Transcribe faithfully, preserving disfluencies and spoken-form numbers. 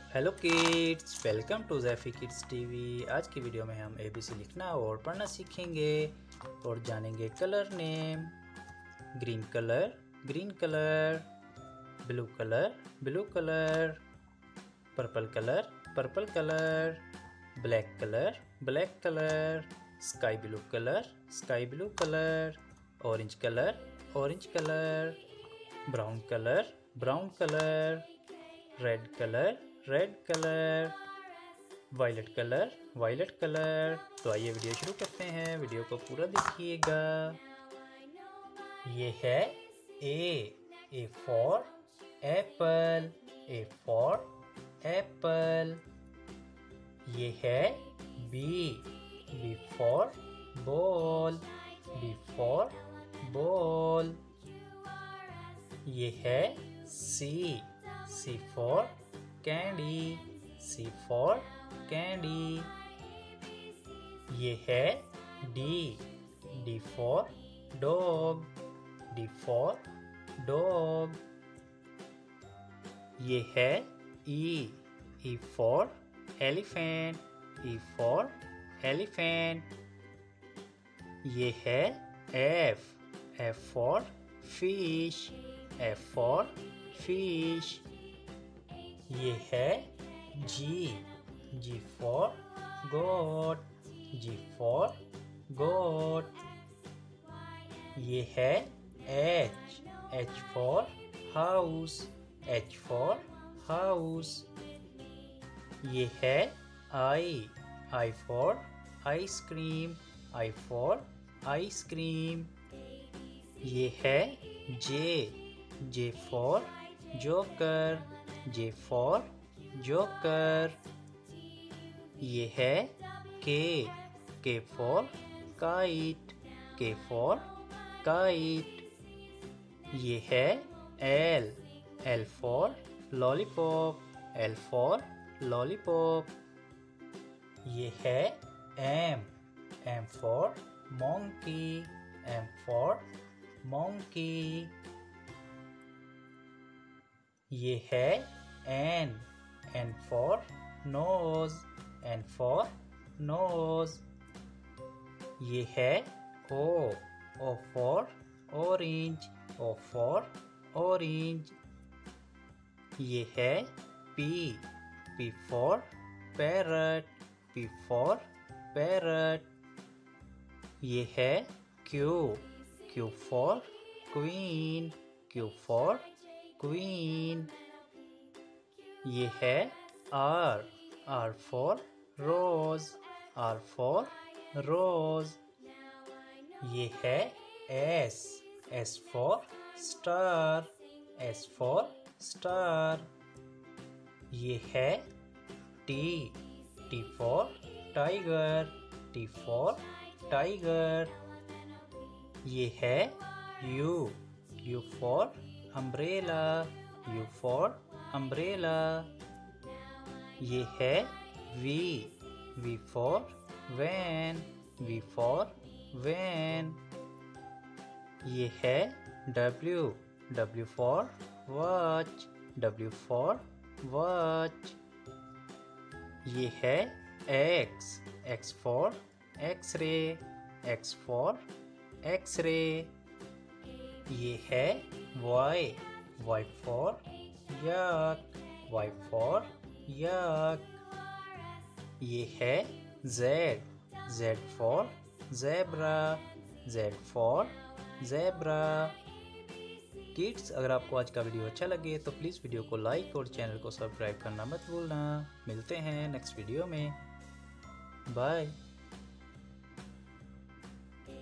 Hello kids, welcome to ज़ैफ़ी kids TV. आज की वीडियो में हम एबीसी लिखना और पढ़ना सीखेंगे और जानेंगे colour name. Green colour, green colour. Blue colour, blue colour. Purple colour, purple colour. Black colour, black colour. Sky blue colour, sky blue colour. Orange colour, orange colour. Brown colour, brown colour. Red colour, red colour. Violet colour, violet colour. तो आइए video शुरू करते हैं। Video को पूरा देखिएगा। ये है A A for apple, A for apple. ये है B B for ball, B for ball. ये है C C for candy, C for candy. ये है D D for dog, D for dog. ये है E E for elephant, E for elephant. ये है F F for fish, F for fish. ये है जी जी for goat, ji for goat. ये है H H for house, H for house. ये है I I for ice cream, I for ice cream. ये है J J for joker, J for joker. ये है K K for kite, K for kite. ये है L L for lollipop, L for lollipop. ये है M M for monkey, M for monkey. ये है N N for nose, N for nose. ये है O O for orange, O for orange. ये है P P for parrot, P for parrot. ये है Q Q for queen, Q for queen. ये है R R for rose, R for rose. ये है S S for star, S for star. ये है T T for tiger, T for tiger. ये है U U for umbrella, U for umbrella. ये है V V for van, V for van. ये है W W for watch, W for watch. ये है X X for X ray, X for X ray. ये है Y Y for yak, Y for yak. ये है Z Z for zebra, Z for zebra. Kids, अगर आपको आज का वीडियो अच्छा लगे तो प्लीज़ वीडियो को लाइक और चैनल को सब्सक्राइब करना मत भूलना। मिलते हैं नेक्स्ट वीडियो में। बाय।